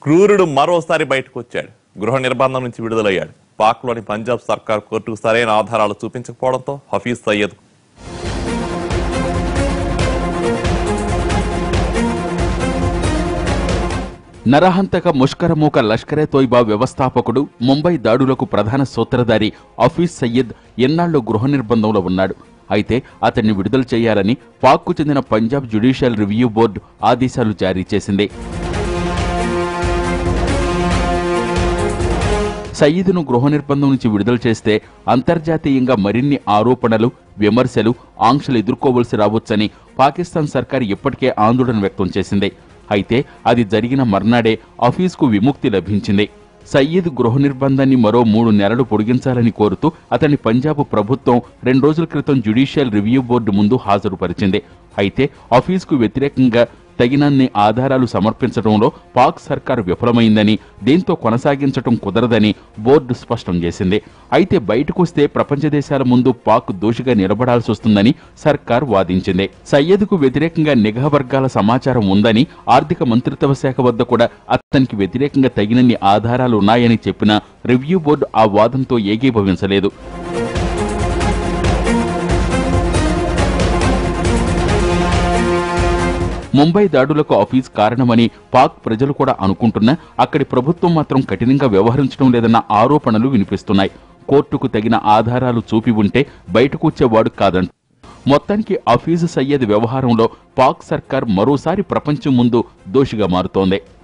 క్రూరుడు మరోసారి బయటకు వచ్చాడు. గృహ నిర్బంధం నుంచి విడుదలయ్యాడు. పాక్లోని పంజాబ్ సర్కార్ కోర్టుకు సరైన ఆధారాలు చూపించకపోవడంతో హఫీజ్ సయ్యద్ నరహంతక ముష్కరమూక లష్కరే తోయిబా వ్యవస్థాపకుడు, ముంబై దాడులకు ప్రధాన సూత్రధారి హఫీజ్ సయ్యద్ ఎన్నాళ్లు గృహ నిర్బంధంలో ఉన్నాడు. అయితే అతన్ని విడుదల చేయాలని పాక్కు చెందిన పంజాబ్ జ్యుడిషియల్ రివ్యూ బోర్డు ఆదేశాలు జారీ చేసింది. సయ్యద్ను గృహ నిర్బంధం నుంచి విడుదల చేస్తే అంతర్జాతీయంగా మరిన్ని ఆరోపణలు, విమర్శలు, ఆంక్షలు ఎదుర్కోవలసి రావచ్చని పాకిస్తాన్ సర్కార్ ఇప్పటికే ఆందోళన వ్యక్తం చేసింది. అయితే అది జరిగిన మర్నాడే హఫీజ్కు విముక్తి లభించింది. సయ్యద్ గృహ నిర్బంధాన్ని మరో 3 నెలలు పొడిగించాలని కోరుతూ అతన్ని పంజాబ్ ప్రభుత్వం 2 రోజుల క్రితం జ్యుడిషియల్ రివ్యూ బోర్డు ముందు హాజరుపరిచింది. అయితే హఫీజ్కు వ్యతిరేకంగా తగినన్ని ఆధారాలు సమర్పించడంలో పాక్ సర్కారు విఫలమైందని, దీంతో కొనసాగించడం కుదరదని బోర్డు స్పష్టం చేసింది. అయితే బయటకొస్తే ప్రపంచ దేశాల ముందు పాక్ దోషిగా నిలబడాల్సి వస్తుందని సర్కార్ వాదించింది. సయ్యద్కు వ్యతిరేకంగా నిఘా వర్గాల సమాచారం ఉందని, ఆర్థిక మంత్రిత్వ శాఖ వద్ద కూడా అతనికి వ్యతిరేకంగా తగినన్ని ఆధారాలు ఉన్నాయని చెప్పినా రివ్యూ బోర్డు ఆ వాదంతో ఏకీభవించలేదు. ముంబై దాడులకు హఫీజ్ కారణమని పాక్ ప్రజలు కూడా అనుకుంటున్నా అక్కడి ప్రభుత్వం మాత్రం కఠినంగా వ్యవహరించడం లేదన్న ఆరోపణలు వినిపిస్తున్నాయి. కోర్టుకు తగిన ఆధారాలు చూపి ఉంటే బయటకు వచ్చేవాడు కాదంట. మొత్తానికి హఫీజ్ సయ్యద్ వ్యవహారంలో పాక్ సర్కార్ మరోసారి ప్రపంచం ముందు దోషిగా మారుతోంది.